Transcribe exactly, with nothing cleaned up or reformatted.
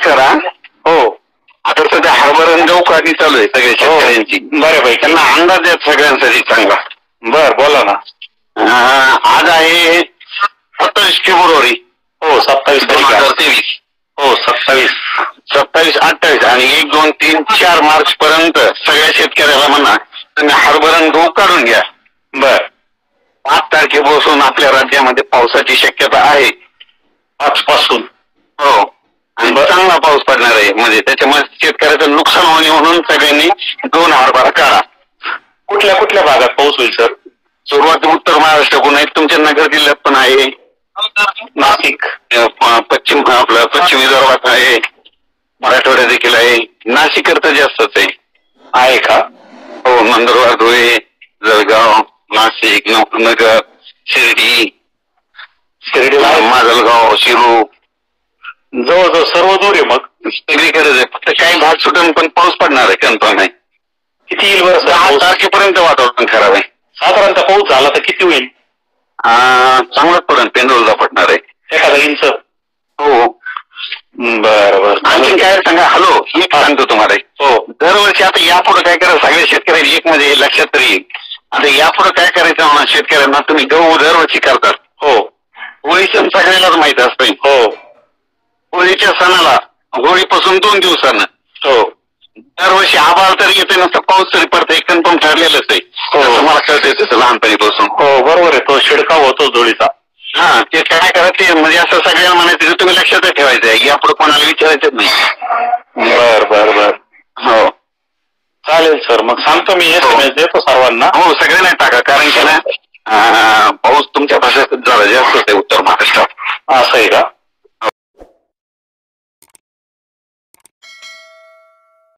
करा. हो. आता सध्या हरभरा गहू काढणी चालू आहे सगळ्या शेतकऱ्यांची. बऱ्यापैकी त्यांना अंदाज द्या सगळ्यांसाठी चांगला. बर बोला ना. आज आहे सत्तावीस फेब्रुवारी. हो सत्तावीस दोन हजार तेवीस. हो सत्तावीस सत्तावीस अठ्ठावीस आणि एक दोन तीन चार मार्च पर्यंत सगळ्या शेतकऱ्याला म्हणा तुम्ही हरभरा गहू काढून घ्या. बर. पाच तारखेपासून आपल्या राज्यामध्ये पावसाची शक्यता आहे. पाच पासून. हो. आणि चांगला पाऊस पडणार आहे. म्हणजे त्याच्यामुळे शेतकऱ्याचं नुकसान होणे म्हणून सगळ्यांनी दोन हरभरा काढा. कुठल्या कुठल्या भागात पाऊस होईल सर? सुरुवात उत्तर महाराष्ट्राकडून आहे. तुमच्या नगर जिल्ह्यात पण आहे. नाशिक पश्चिम आपलं पश्चिम विदर्भात आहे. मराठवाड्यात देखील आहे. नाशिक तर जास्तच आहे. आहे का? हो. नंदुरबार, धुळे, जळगाव, नाशिक, नगर, शिर्डी, शिर्डी, माजलगाव, शिरूर जवळजवळ सर्व दूर आहे. मग सगळीकडेच आहे. फक्त काही भाग सुटून पण पाऊस पडणार आहे. कन्फर्म आहे. किती येईल बरं? दहा तारखेपर्यंत वातावरण खराब आहे. साधारणतः पाऊस झाला तर किती होईल? चांगलाच पडेल. पेंडोलचा पडणार आहे एखादा इंच. हो. बर बर. आणखी काय सांगा. हॅलो एक सांगतो तुम्हाला. हो. दरवर्षी आता यापुढे काय करा सगळ्या शेतकऱ्यांनी एक मध्ये लक्षात तरी येईल. आता यापुढे काय करायचं म्हणा शेतकऱ्यांना तुम्ही गहू दरवर्षी करतात. हो. होळी सण सगळ्यालाच माहित असते. हो. होळीच्या सणाला होळीपासून दोन दिवसानं हो दरवर्षी आभाळ तरी येते नसतं पाऊस तरी पडतं. एक कन्फर्म ठरलेलंच आहे. मला कळतंय तसं लहानपणीपासून. हो बरोबर आहे. तो शिडकाव होतो धुळीचा. हा ते काय करायचं म्हणजे असं सगळ्यांना म्हणायचं तुम्ही लक्षात ठेवायचं आहे. यापुढे कोणाला विचारायचंच नाही. बर बर बर. हो चालेल सर. मग सांगतो मी एस एम एस देतो सर्वांना. हो सगळ्यांना टाका. कारण की ना पाऊस तुमच्या भाषेत जरा जास्तच आहे उत्तर महाराष्ट्रात. असं आहे का?